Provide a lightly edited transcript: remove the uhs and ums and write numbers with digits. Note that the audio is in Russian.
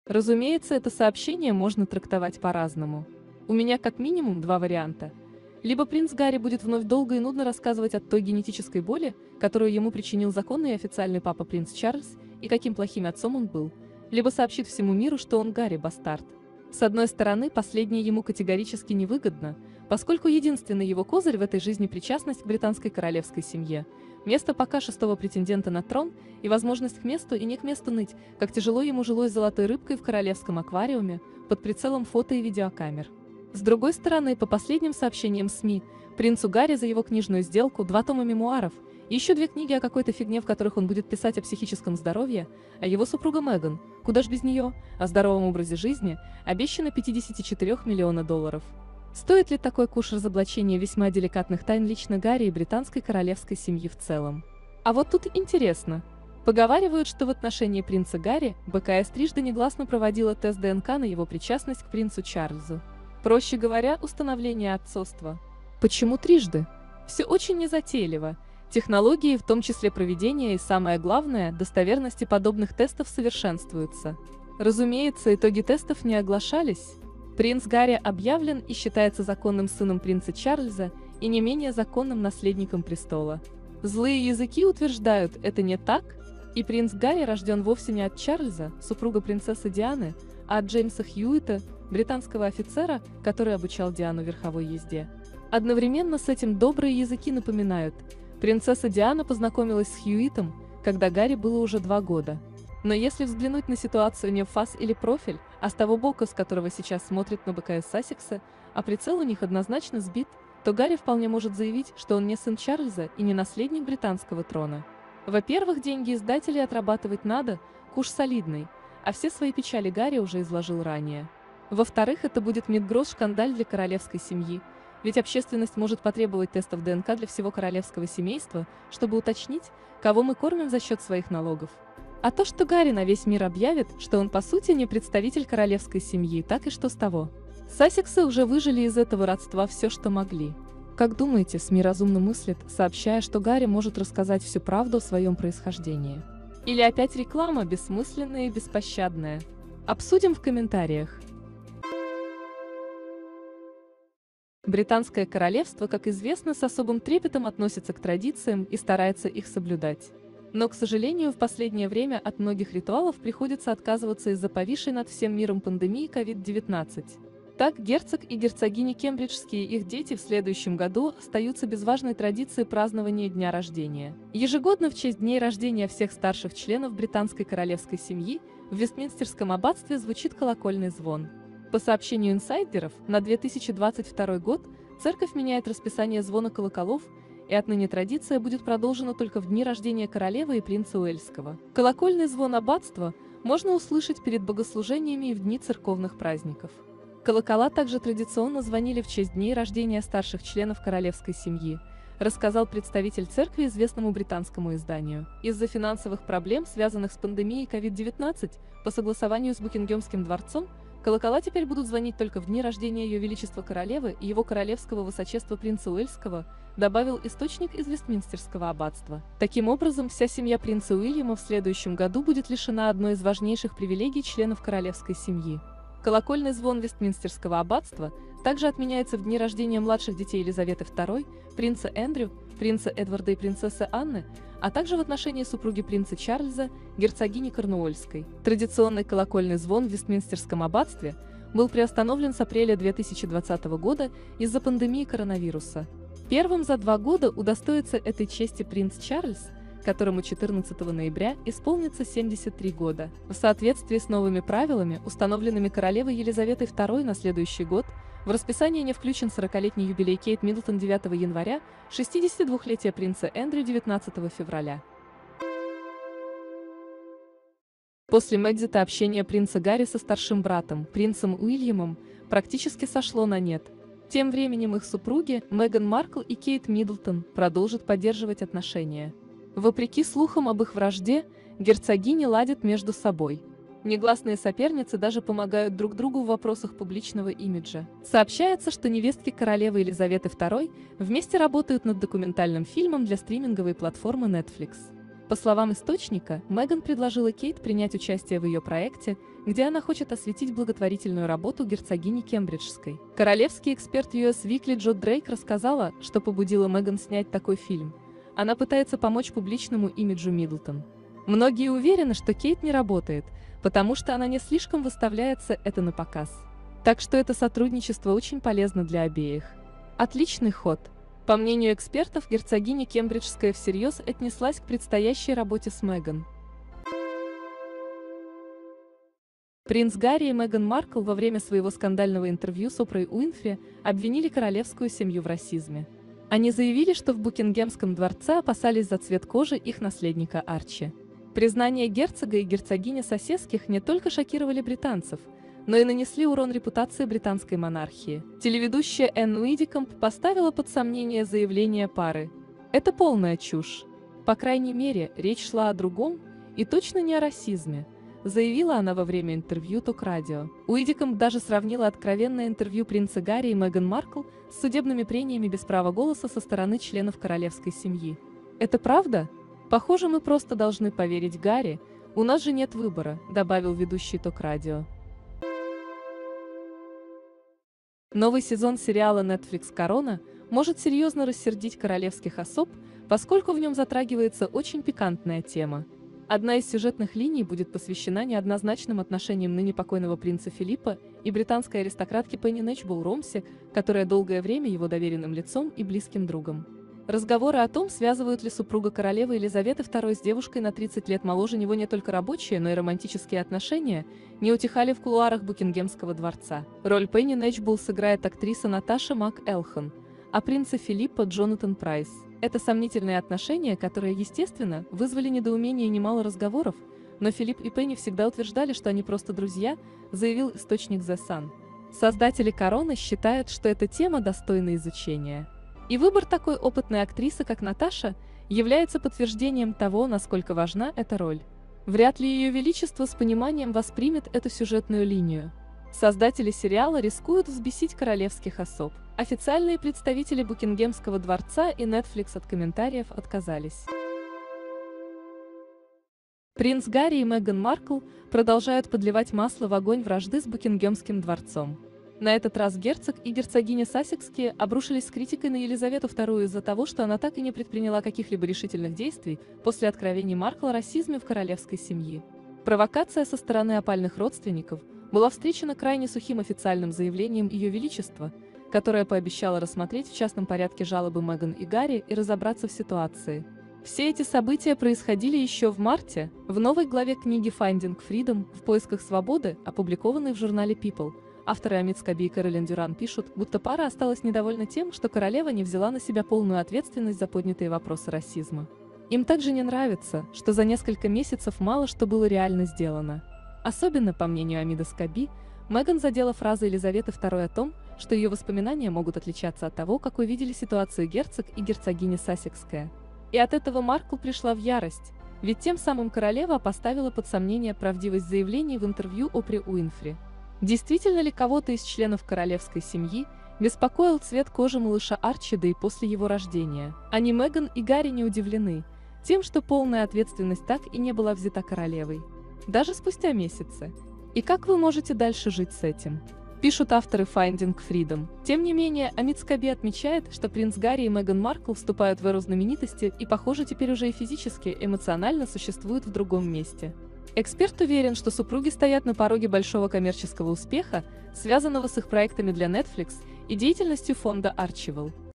Разумеется, это сообщение можно трактовать по-разному. У меня как минимум два варианта. Либо принц Гарри будет вновь долго и нудно рассказывать о той генетической боли, которую ему причинил законный и официальный папа принц Чарльз, и каким плохим отцом он был, либо сообщит всему миру, что он Гарри бастард. С одной стороны, последнее ему категорически невыгодно, поскольку единственный его козырь в этой жизни – причастность к британской королевской семье, место пока шестого претендента на трон и возможность к месту и не к месту ныть, как тяжело ему жилось золотой рыбкой в королевском аквариуме под прицелом фото и видеокамер. С другой стороны, по последним сообщениям СМИ, принцу Гарри за его книжную сделку 2 тома мемуаров и еще 2 книги о какой-то фигне, в которых он будет писать о психическом здоровье, а его супруга Меган, куда ж без нее, о здоровом образе жизни, обещано 54 миллиона долларов. Стоит ли такой куш разоблачения весьма деликатных тайн лично Гарри и британской королевской семьи в целом? А вот тут интересно. Поговаривают, что в отношении принца Гарри БКС трижды негласно проводила тест ДНК на его причастность к принцу Чарльзу. Проще говоря, установление отцовства. Почему трижды? Все очень незатейливо. Технологии, в том числе проведения и, самое главное, достоверности подобных тестов совершенствуются. Разумеется, итоги тестов не оглашались. Принц Гарри объявлен и считается законным сыном принца Чарльза и не менее законным наследником престола. Злые языки утверждают, это не так, и принц Гарри рожден вовсе не от Чарльза, супруга принцессы Дианы, а от Джеймса Хьюита, британского офицера, который обучал Диану верховой езде. Одновременно с этим добрые языки напоминают, принцесса Диана познакомилась с Хьюитом, когда Гарри было уже 2 года. Но если взглянуть на ситуацию не в фас или профиль, а с того бока, с которого сейчас смотрит на БКС Сассекса, а прицел у них однозначно сбит, то Гарри вполне может заявить, что он не сын Чарльза и не наследник британского трона. Во-первых, деньги издателей отрабатывать надо, куш солидный, а все свои печали Гарри уже изложил ранее. Во-вторых, это будет мидгросс-шкандаль для королевской семьи, ведь общественность может потребовать тестов ДНК для всего королевского семейства, чтобы уточнить, кого мы кормим за счет своих налогов. А то, что Гарри на весь мир объявит, что он по сути не представитель королевской семьи, так и что с того? Сассексы уже выжили из этого родства все, что могли. Как думаете, СМИ разумно мыслят, сообщая, что Гарри может рассказать всю правду о своем происхождении? Или опять реклама бессмысленная и беспощадная? Обсудим в комментариях. Британское королевство, как известно, с особым трепетом относится к традициям и старается их соблюдать. Но, к сожалению, в последнее время от многих ритуалов приходится отказываться из-за повисшей над всем миром пандемии COVID-19. Так, герцог и герцогини кембриджские и их дети в следующем году остаются без важной традиции празднования дня рождения. Ежегодно в честь дней рождения всех старших членов британской королевской семьи в Вестминстерском аббатстве звучит колокольный звон. По сообщению инсайдеров, на 2022 год церковь меняет расписание звона колоколов, и отныне традиция будет продолжена только в дни рождения королевы и принца Уэльского. Колокольный звон аббатства можно услышать перед богослужениями и в дни церковных праздников. Колокола также традиционно звонили в честь дней рождения старших членов королевской семьи, рассказал представитель церкви известному британскому изданию. Из-за финансовых проблем, связанных с пандемией COVID-19, по согласованию с Букингемским дворцом, колокола теперь будут звонить только в дни рождения Ее Величества Королевы и Его Королевского Высочества принца Уэльского, добавил источник из Вестминстерского аббатства. Таким образом, вся семья принца Уильяма в следующем году будет лишена одной из важнейших привилегий членов королевской семьи. Колокольный звон Вестминстерского аббатства также отменяется в дни рождения младших детей Елизаветы II, принца Эндрю, принца Эдварда и принцессы Анны, а также в отношении супруги принца Чарльза, герцогини Корнуольской. Традиционный колокольный звон в Вестминстерском аббатстве был приостановлен с апреля 2020 года из-за пандемии коронавируса. Первым за 2 года удостоится этой чести принц Чарльз, которому 14 ноября исполнится 73 года. В соответствии с новыми правилами, установленными королевой Елизаветой II на следующий год, в расписание не включен 40-летний юбилей Кейт Миддлтон 9 января, 62-летие принца Эндрю 19 февраля. После Мэгзита общение принца Гарри со старшим братом, принцем Уильямом, практически сошло на нет. Тем временем их супруги, Меган Маркл и Кейт Миддлтон, продолжат поддерживать отношения. Вопреки слухам об их вражде, герцогини ладят между собой. Негласные соперницы даже помогают друг другу в вопросах публичного имиджа. Сообщается, что невестки королевы Елизаветы II вместе работают над документальным фильмом для стриминговой платформы Netflix. По словам источника, Меган предложила Кейт принять участие в ее проекте, где она хочет осветить благотворительную работу герцогини Кембриджской. Королевский эксперт US Weekly Джо Дрейк рассказала, что побудило Меган снять такой фильм. Она пытается помочь публичному имиджу Миддлтон. Многие уверены, что Кейт не работает, потому что она не слишком выставляется это на показ. Так что это сотрудничество очень полезно для обеих. Отличный ход. По мнению экспертов, герцогиня Кембриджская всерьез отнеслась к предстоящей работе с Меган. Принц Гарри и Меган Маркл во время своего скандального интервью с Опрой Уинфри обвинили королевскую семью в расизме. Они заявили, что в Букингемском дворце опасались за цвет кожи их наследника Арчи. Признания герцога и герцогини Сассекских не только шокировали британцев, но и нанесли урон репутации британской монархии. Телеведущая Энн Уидикомб поставила под сомнение заявление пары. Это полная чушь. По крайней мере, речь шла о другом, и точно не о расизме, заявила она во время интервью Ток-радио. Уидикомб даже сравнила откровенное интервью принца Гарри и Меган Маркл с судебными прениями без права голоса со стороны членов королевской семьи. «Это правда? Похоже, мы просто должны поверить Гарри, у нас же нет выбора», добавил ведущий Ток-радио. Новый сезон сериала Netflix «Корона» может серьезно рассердить королевских особ, поскольку в нем затрагивается очень пикантная тема. Одна из сюжетных линий будет посвящена неоднозначным отношениям ныне покойного принца Филиппа и британской аристократки Пенни Нэтчбул Ромси, которая долгое время его доверенным лицом и близким другом. Разговоры о том, связывают ли супруга королевы Елизаветы II с девушкой на 30 лет моложе него не только рабочие, но и романтические отношения, не утихали в кулуарах Букингемского дворца. Роль Пенни Нэтчбул сыграет актриса Наташа МакЭлхан, а принца Филиппа Джонатан Прайс. Это сомнительные отношения, которые, естественно, вызвали недоумение и немало разговоров, но Филипп и Пенни всегда утверждали, что они просто друзья, заявил источник The Sun. Создатели «Короны» считают, что эта тема достойна изучения. И выбор такой опытной актрисы, как Наташа, является подтверждением того, насколько важна эта роль. Вряд ли Ее Величество с пониманием воспримет эту сюжетную линию. Создатели сериала рискуют взбесить королевских особ. Официальные представители Букингемского дворца и Netflix от комментариев отказались. Принц Гарри и Меган Маркл продолжают подливать масло в огонь вражды с Букингемским дворцом. На этот раз герцог и герцогиня Сассекские обрушились с критикой на Елизавету II из-за того, что она так и не предприняла каких-либо решительных действий после откровений Маркл о расизме в королевской семье. Провокация со стороны опальных родственников была встречена крайне сухим официальным заявлением Ее Величества, которое пообещало рассмотреть в частном порядке жалобы Меган и Гарри и разобраться в ситуации. Все эти события происходили еще в марте. В новой главе книги Finding Freedom «В поисках свободы», опубликованной в журнале People, авторы Амит Скоби и Кэролин Дюран пишут, будто пара осталась недовольна тем, что королева не взяла на себя полную ответственность за поднятые вопросы расизма. Им также не нравится, что за несколько месяцев мало что было реально сделано. Особенно, по мнению Амида Скоби, Меган задела фраза Елизаветы II о том, что ее воспоминания могут отличаться от того, как увидели ситуацию герцог и герцогиня Сассекская. И от этого Маркл пришла в ярость, ведь тем самым королева поставила под сомнение правдивость заявлений в интервью Опри Уинфри. Действительно ли кого-то из членов королевской семьи беспокоил цвет кожи малыша Арчи, да и после его рождения? Они, Меган и Гарри, не удивлены тем, что полная ответственность так и не была взята королевой, даже спустя месяцы. И как вы можете дальше жить с этим? Пишут авторы Finding Freedom. Тем не менее, Амит Скоби отмечает, что принц Гарри и Меган Маркл вступают в эру знаменитости и, похоже, теперь уже и физически, эмоционально существуют в другом месте. Эксперт уверен, что супруги стоят на пороге большого коммерческого успеха, связанного с их проектами для Netflix и деятельностью фонда Archival.